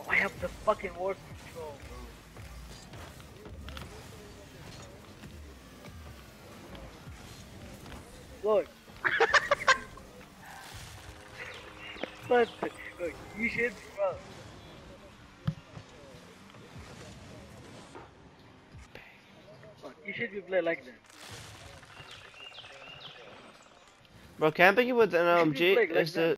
Bro, I have the fucking warp control, bro. Look. But, look, you should, bro. Look, you should be playing like that. Bro, camping with an You should be LMG playing like is that. the